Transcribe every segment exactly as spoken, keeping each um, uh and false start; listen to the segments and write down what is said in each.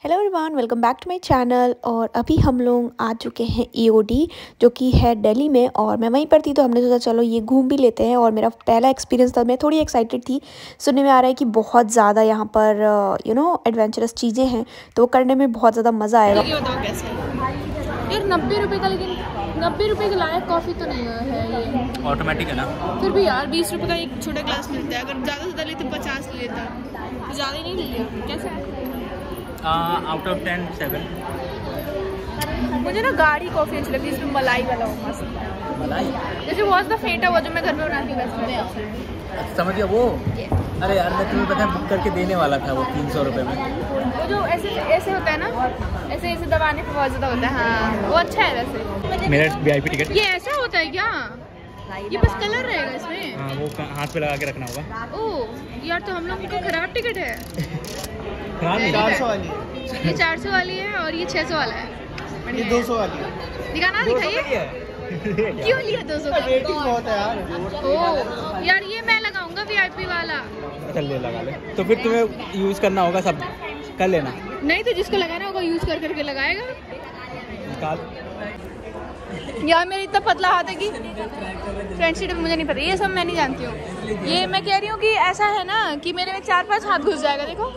Hello everyone, welcome back to my channel. और अभी हम लोग आ चुके हैं ई ओ डी जो कि है दिल्ली में, और मैं वहीं पर थी तो हमने सोचा चलो ये घूम भी लेते हैं। और मेरा पहला एक्सपीरियंस था, मैं थोड़ी एक्साइटेड थी। सुनने में आ रहा है कि बहुत ज़्यादा यहाँ पर यू नो एडवेंचरस चीज़ें हैं, तो वो करने में बहुत ज़्यादा मज़ा आएगा। यार नब्बे रुपये का, लेकिन नब्बे रुपये के लायक कॉफ़ी तो नहीं है ये। ऑटोमेटिक है ना, फिर भी यार बीस रुपये का एक छोटा ग्लास मिलता है। अगर ज़्यादा से ज़्यादा लेते तो पचास ले लेता, तो ज़्यादा ही नहीं ले लिया। कैसा है? Out of ten seven. मुझे ना गाढ़ी कॉफ़ी अच्छी लगती है, इसमें मलाई वाला हो मस्त। मलाई जैसे वॉज द फेंटा हुआ जो मैं घर में बनाती हूँ वैसे। समझ गया वो। अरे यार मैं तुम्हें पता है बुक करके देने वाला था वो तीन सौ रुपये में। वो जो ऐसे ऐसे होता है ना, ऐसे ऐसे दबाने पर बहुत ज़्यादा होता है। हाँ वो अच्छा है वैसे। मेरा वी आई पी टिकट ये ऐसा होता है क्या? ये बस कलर रहेगा इसमें? हाँ वो हाथ पे लगा के रखना होगा। ओह यार, तो हम लोग का खराब टिकट है। खराब नहीं, चार सौ वाली ये चार सौ वाली है और ये छह सौ वाला है। ये दो सौ वाली है। दिखाना, दिखाइए। क्यों लिया दो सौ का? रेटिंग बहुत है यार। ओह यार, ये मैं लगाऊंगा वी आई पी वाला। चल ले लगा ले। तो फिर तुम्हें यूज़ करना होगा, सब कर लेना। नहीं तो जिसको लगाना होगा यूज कर करके लगाएगा। निकाल यार मेरा इतना पतला हाथ है कि फ्रेंडशिप मुझे नहीं पता, ये सब मैं नहीं जानती हूँ। ये मैं कह रही हूँ कि ऐसा है ना कि मेरे में चार पांच हाथ घुस जाएगा। देखो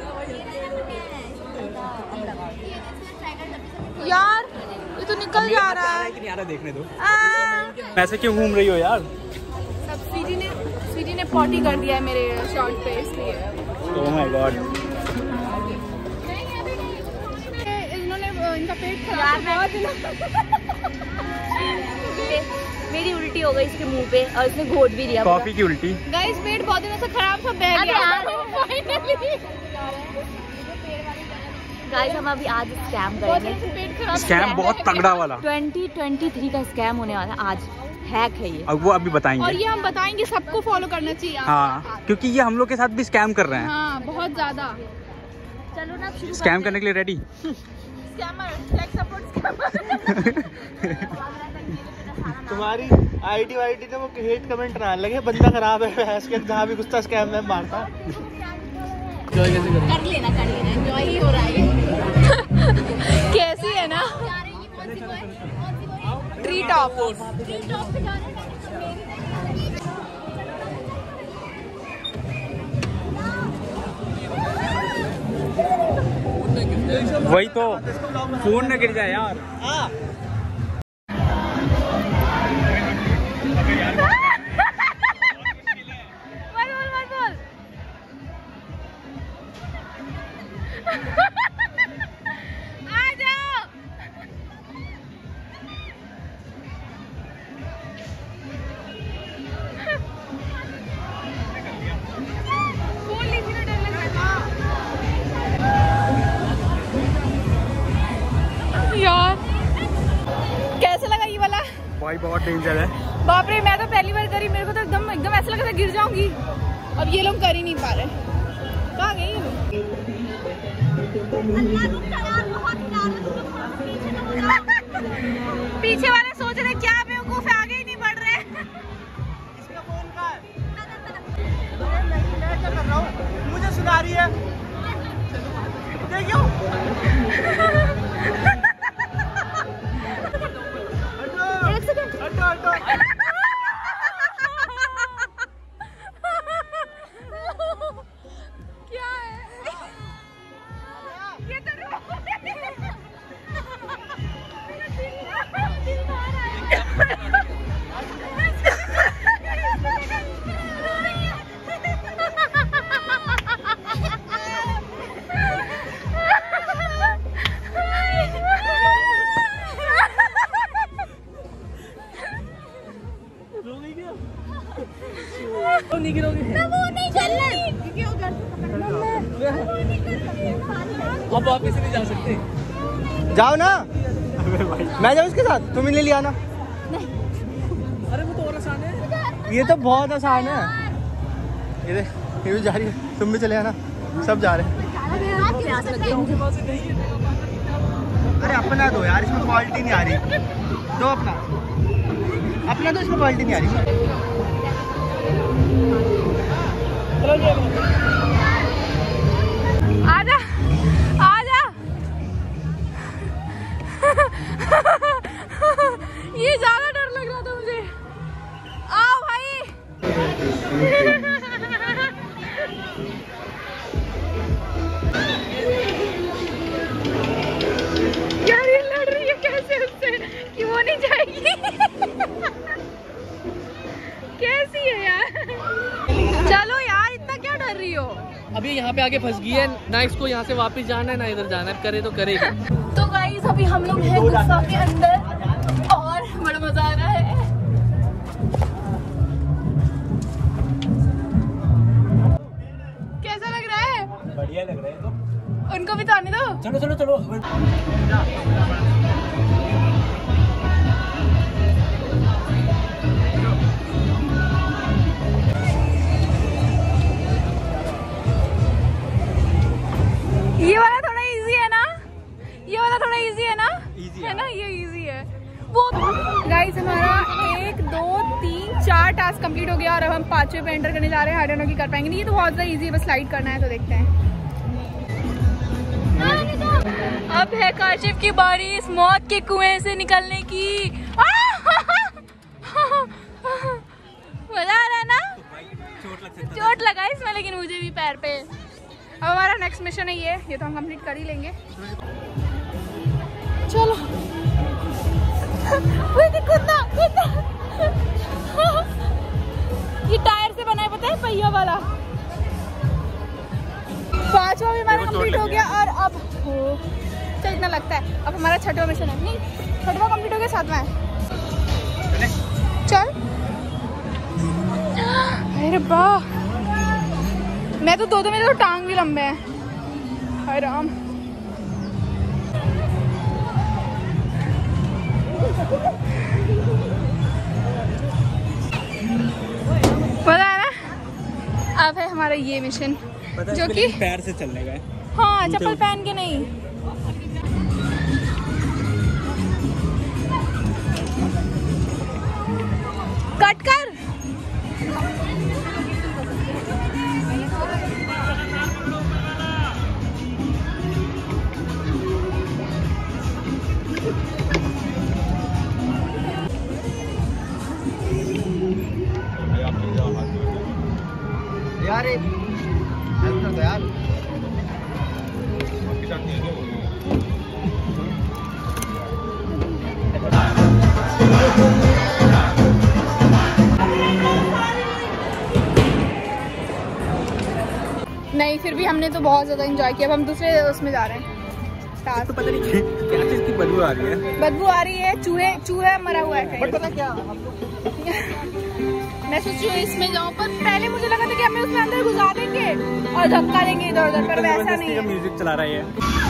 यार, ये तो निकल जा रहा है। कि नहीं आ रहा, देखने दो। आ, ऐसे क्यों घूम रही हो यार? सब स्वीटी ने स्वीटी ने पॉटी कर दिया है मेरे शॉर्ट पे, इसलिए। Oh my god. इन्होंने इनका पेट खराब है। मेरी उल्टी हो गई इसके मुंह पे और इसने घोट भी दिया। कॉफी की उल्टी। गाइस पेट बहुत दिनों से खराब, सब बह गया। गाइस हम अभी आज स्कैम करेंगे। पेट खराब। स्कैम बहुत तगड़ा वाला। ट्वेंटी ट्वेंटी थ्री का स्कैम होने वाला है आज। हैक है ये, अब वो अभी और बताएंगे। ये हम बताएंगे, सबको फॉलो करना चाहिए। हाँ, क्योंकि ये हम लोग के साथ भी स्कैम कर रहे हैं। हाँ बहुत ज्यादा। चलो ना शुरू स्कैम करने के लिए ready. Scammer, tech support scammer. तुम्हारी आईडी वाईडी ने वो हेट कमेंट ना लगे, बंदा खराब है भैंस के, जहाँ भी गुस्सा स्कैम में मारता। कर लेना कर लेना एंजॉय ही हो रहा है। कैसी है ना ट्री टॉप। वही तो, फोन न गिर जाए यार। मत बोल मत बोल। आ जाओ। बोल लीजिए ना, डर लग रहा है यार। कैसा लगा ये वाला? भाई बहुत डेंजर है। बाप रे, मैं तो पहली बार करी, मेरे को तो एकदम एकदम ऐसा लगा था गिर जाऊंगी। अब ये लोग कर ही नहीं पा रहे। कहाँ गई ये लोग? पीछे वाले सोच रहे क्या बेवकूफ है, आगे ही नहीं बढ़ रहे। इसका फोन कहाँ है? मैं क्या कर रहा हूँ? मुझे सुना रही है। देखियो। एक सेकंड। हटो हटो। क्या है ये? तो नहीं गिरोगे। अब वापस नहीं जा सकते। जाओ ना, मैं जाऊँ इसके साथ, तुम ही ले लिया ना। अरे वो तो और आसान है। ये तो बहुत आसान है। ये देख, ये भी जा रही है, तुम भी चले आना, सब जा रहे हैं। अरे अपना दो यार, इसमें क्वालिटी नहीं आ रही। दो अपना अपना दो, इसमें क्वालिटी नहीं आ रही। आजा आजा। पे आके फंस गई है ना, इसको यहाँ से वापस जाना है ना इधर जाना है, करे तो करेगी। तो गाइस अभी हम लोग हैं गुफा के अंदर और बड़ा मजा आ रहा है। कैसा लग रहा है? बढ़िया लग रहा है तो। उनको भी तो आने दो। चलो चलो चलो। ये वाला थोड़ा इजी है ना, ये वाला थोड़ा इजी है ना, इजी है ना, ये इजी है। वो गाइस हमारा एक दो तीन चार टास्क कंप्लीट हो गया और अब हम पांचवे पे एंटर करने जा रहे हैं। आई डोंट नो कि कर पाएंगे नहीं, ये तो बहुत ज़्यादा इजी है, बस स्लाइड करना है, तो देखते हैं। अब है काशिफ की बारी इस मौत के कुएं से निकलने की। मजा आ रहा है ना? चोट लगा इसमें, लेकिन मुझे भी पैर पे। अब हमारा नेक्स्ट मिशन है ये ये तो हम कंप्लीट कर ही लेंगे। चलो खुदना खुदना ये टायर से बना है, पता है, पहिया वाला। पांचवा भी हमारा कंप्लीट हो गया और अब हो चल इतना लगता है। अब हमारा छठवां मिशन है, नहीं छठवां कंप्लीट हो गया, सातवां है। चल अरे वाह, मैं तो दो दो मेरे तो टांग भी लंबे हैं। हाय राम। पता है ना, अब है हमारा ये मिशन जो कि पैर से चलने का है। हाँ, चप्पल पहन के नहीं। कट कर। यार हेल्प कर दो यार। नहीं, फिर भी हमने तो बहुत ज्यादा एंजॉय किया। अब हम दूसरे उसमें जा रहे हैं। तो पता नहीं क्या चीज की बदबू आ रही है। बदबू आ रही है, चूहे चूहे मरा हुआ है। बट पता क्या, मैं सोच रही हूँ इसमें जाऊँ, पर पहले मुझे लगा था कि हमें उसमें अंदर घुसा देंगे और धक्का देंगे इधर उधर, पर वैसा नहीं है। म्यूजिक चला रहा है।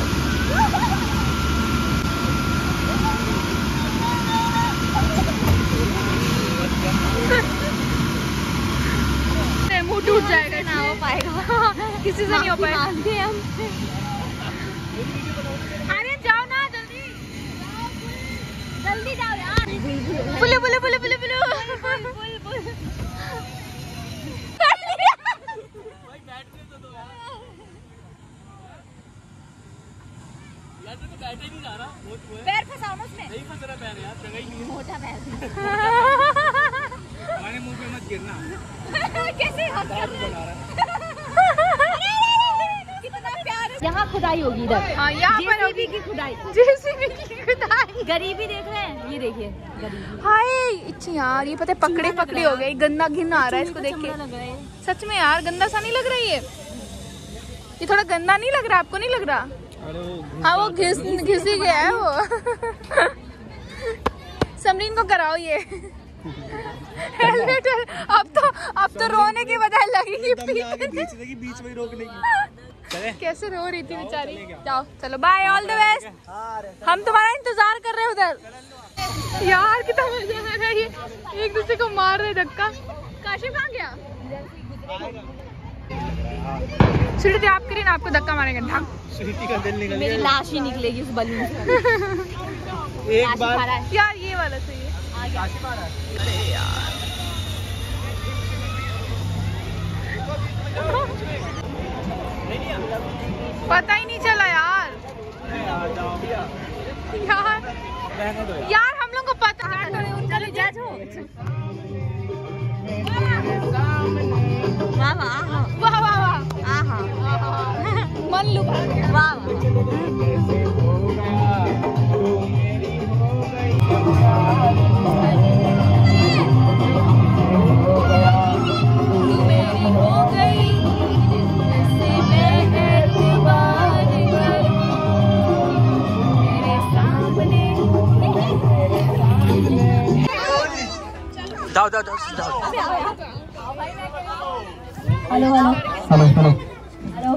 मुंह टूट जाएगा, ना हो पाएगा किसी से नहीं हो पाएगा। अरे जाओ ना, जल्दी जल्दी जाओ यार। बुले बुले बुले बुले बुले पैर फंसाओ ना उसमें। नहीं फंस रहा पैर यार, जगह ही नहीं है। मोटा पैर हमारे मुंह पे मत गिरना। कैसे हाथ कर रहा है? कितना प्यार है। यहाँ खुदाई होगी इधर। हाँ, यहाँ पर जेसीबी की खुदाई। जेसीबी की खुदाई। गरीबी देख रहे हैं, ये देखिए गरीबी। हाय इच्छी यार, ये पता है पकड़े पकड़े हो गए। गंदा घिन आ रहा है इसको देख के। सच में यार गंदा सा नहीं लग रहा ये ये थोड़ा गंदा नहीं लग रहा? आपको नहीं लग रहा? हाँ, वो घिस घिस ही गया है वो। समरीन को कराओ ये हेलमेट। अब तो अब तो रोने के बजाय लगेगी बीच में बीच में रोकने की। कैसे रो रही थी बेचारी। जाओ चलो, बाय, ऑल द बेस्ट। हम तुम्हारा इंतजार कर रहे हैं उधर। यार कितना मजा आ रहा है, ये एक दूसरे को मार रहे धक्का। काशिफ कहाँ गया? स्वीटी आप करिए ना, आपको धक्का मारेगा। ढंग स्वीटी का दिल निकल मेरी लाश ही निकलेगी इस बलून से। एक बार यार ये वाला सही है। अरे यार पता ही नहीं चला यार। यार यार हम लोग को पता है, उनका ले जा। वाह वाह वाह वाह वाह, आहा मन लुभा गया। वाह वाह। तू मेरी हो गई, इससे मैं जाओ जाओ जाओ। Hello hello hello hello hello.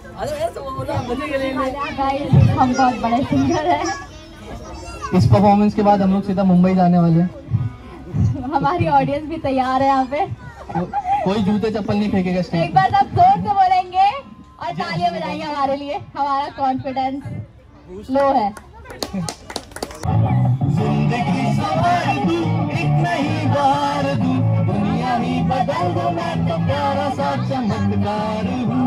हम बहुत बड़े सिंगर हैं। इस परफॉर्मेंस के बाद हम लोग सीधा मुंबई जाने वाले हैं। हमारी ऑडियंस भी तैयार है यहाँ पे। कोई जूते चप्पल नहीं फेंकेगा स्टेज। एक बार सब जोर से बोलेंगे और तालियां बजाएंगे हमारे लिए। हमारा कॉन्फिडेंस लो है। जिंदगी सवार दूं, एक नहीं बार दूं, दुनिया ही बदल दूं, मैं तो प्यारा सा चमत्कार हूँ।